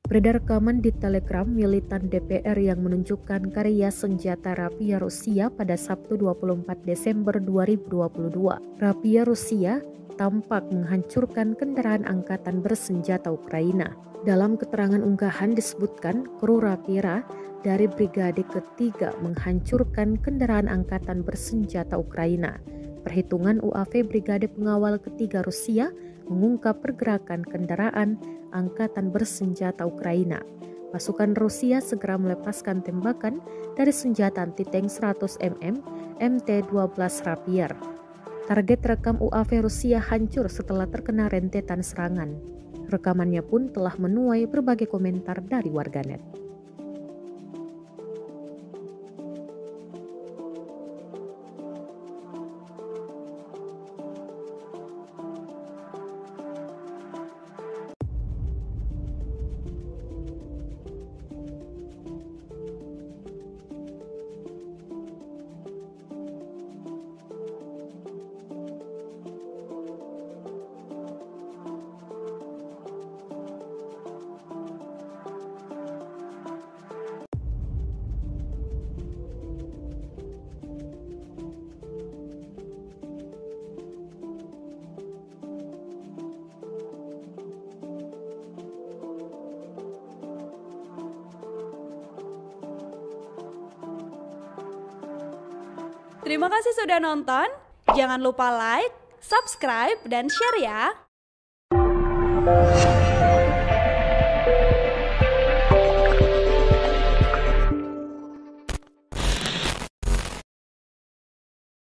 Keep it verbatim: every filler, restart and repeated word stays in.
Beredar rekaman di Telegram militan D P R yang menunjukkan karya senjata Rapia Rusia pada Sabtu dua puluh empat Desember dua ribu dua puluh dua. Rapia Rusia tampak menghancurkan kendaraan angkatan bersenjata Ukraina. Dalam keterangan unggahan disebutkan kru Rapira dari Brigade ketiga menghancurkan kendaraan angkatan bersenjata Ukraina. Perhitungan U A V Brigade Pengawal Ketiga Rusia mengungkap pergerakan kendaraan angkatan bersenjata Ukraina. Pasukan Rusia segera melepaskan tembakan dari senjata anti-tank seratus milimeter M T dua belas Rapier. Target rekam U A V Rusia hancur setelah terkena rentetan serangan. Rekamannya pun telah menuai berbagai komentar dari warganet. Terima kasih sudah nonton. Jangan lupa like, subscribe, dan share ya.